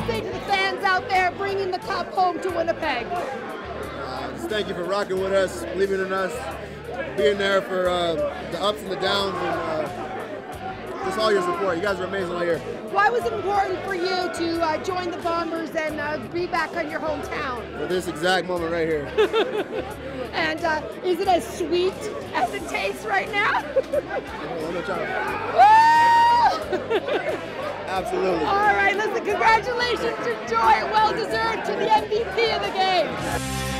to say to the fans out there bringing the cup home to Winnipeg? Just thank you for rocking with us, believing in us, being there for the ups and the downs, and just all your support. You guys are amazing all year. Why was it important for you to join the Bombers and be back on your hometown? For this exact moment right here. And is it as sweet as it tastes right now? Absolutely. All right, listen, congratulations to Joy, well deserved, to the MVP of the game.